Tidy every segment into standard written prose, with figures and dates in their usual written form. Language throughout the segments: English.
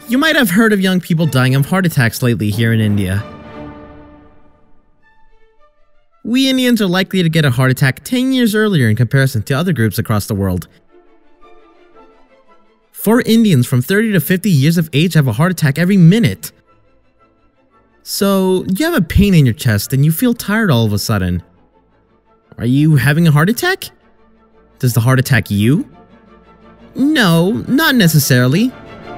You might have heard of young people dying of heart attacks lately here in India. We Indians are likely to get a heart attack 10 years earlier in comparison to other groups across the world. 4 Indians from 30 to 50 years of age have a heart attack every minute. So, you have a pain in your chest and you feel tired all of a sudden. Are you having a heart attack? Does the heart attack you? No, not necessarily.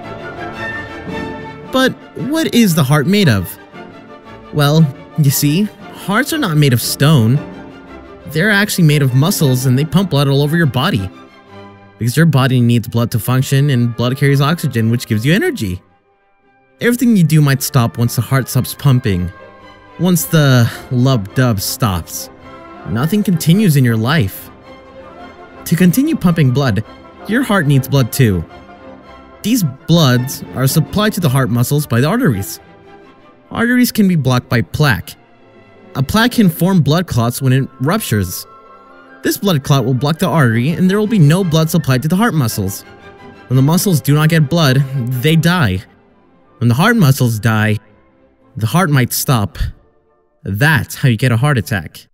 But what is the heart made of? Well, you see, hearts are not made of stone. They're actually made of muscles and they pump blood all over your body. Because your body needs blood to function and blood carries oxygen, which gives you energy. Everything you do might stop once the heart stops pumping. Once the lub-dub stops, nothing continues in your life. To continue pumping blood, your heart needs blood too. These bloods are supplied to the heart muscles by the arteries. Arteries can be blocked by plaque. A plaque can form blood clots when it ruptures. This blood clot will block the artery and there will be no blood supplied to the heart muscles. When the muscles do not get blood, they die. When the heart muscles die, the heart might stop. That's how you get a heart attack.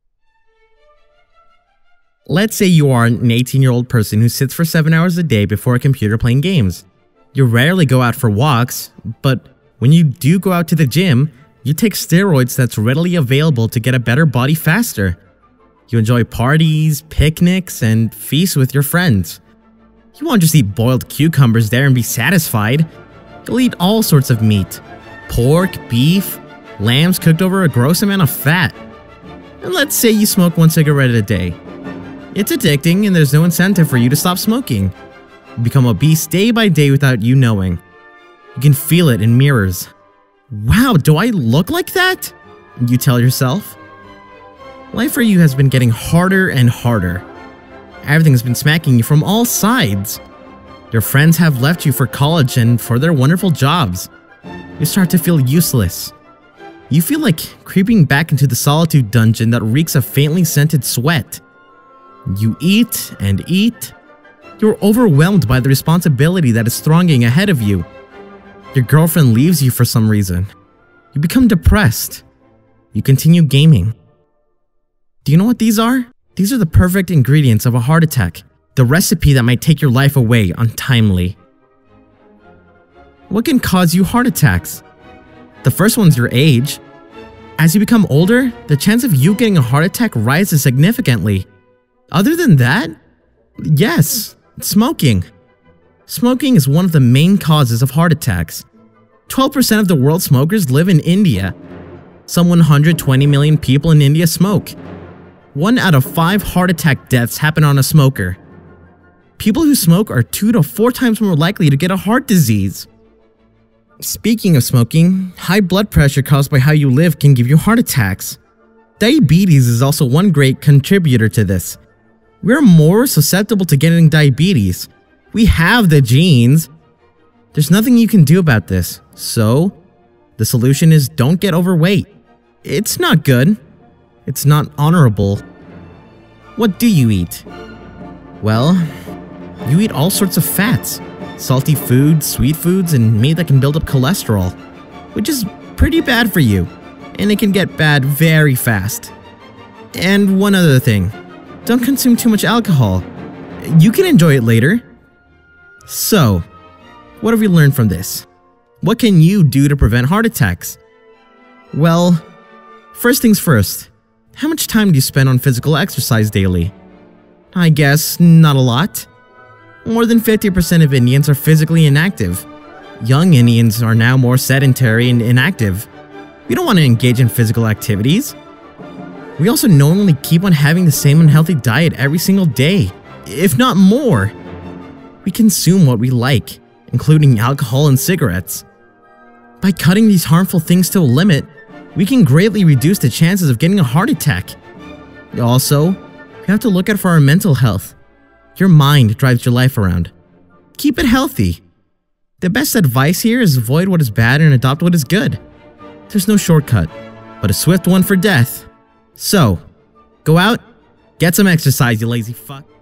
Let's say you are an 18-year-old person who sits for 7 hours a day before a computer playing games. You rarely go out for walks, but when you do go out to the gym, you take steroids that's readily available to get a better body faster. You enjoy parties, picnics, and feasts with your friends. You won't just eat boiled cucumbers there and be satisfied. You'll eat all sorts of meat. Pork, beef, lambs cooked over a gross amount of fat. And let's say you smoke 1 cigarette a day. It's addicting and there's no incentive for you to stop smoking. You become obese day by day without you knowing. You can feel it in mirrors. Wow, do I look like that? You tell yourself. Life for you has been getting harder and harder. Everything's been smacking you from all sides. Your friends have left you for college and for their wonderful jobs. You start to feel useless. You feel like creeping back into the solitude dungeon that reeks of faintly scented sweat. You eat and eat. You're overwhelmed by the responsibility that is thronging ahead of you. Your girlfriend leaves you for some reason. You become depressed. You continue gaming. Do you know what these are? These are the perfect ingredients of a heart attack. The recipe that might take your life away untimely. What can cause you heart attacks? The first one's your age. As you become older, the chance of you getting a heart attack rises significantly. Other than that, yes, smoking. Smoking is one of the main causes of heart attacks. 12% of the world's smokers live in India. Some 120 million people in India smoke. 1 out of 5 heart attack deaths happen on a smoker. People who smoke are 2 to 4 times more likely to get a heart disease. Speaking of smoking, high blood pressure caused by how you live can give you heart attacks. Diabetes is also one great contributor to this. We're more susceptible to getting diabetes. We have the genes. There's nothing you can do about this. So, the solution is don't get overweight. It's not good. It's not honorable. What do you eat? Well, you eat all sorts of fats. Salty foods, sweet foods, and meat that can build up cholesterol, which is pretty bad for you, and it can get bad very fast. And one other thing, don't consume too much alcohol. You can enjoy it later. So, what have we learned from this? What can you do to prevent heart attacks? Well, first things first, how much time do you spend on physical exercise daily? I guess not a lot. More than 50% of Indians are physically inactive. Young Indians are now more sedentary and inactive. We don't want to engage in physical activities. We also knowingly keep on having the same unhealthy diet every single day, if not more. We consume what we like, including alcohol and cigarettes. By cutting these harmful things to a limit, we can greatly reduce the chances of getting a heart attack. Also, we have to look out for our mental health. Your mind drives your life around. Keep it healthy. The best advice here is avoid what is bad and adopt what is good. There's no shortcut, but a swift one for death. So, go out, get some exercise, you lazy fuck.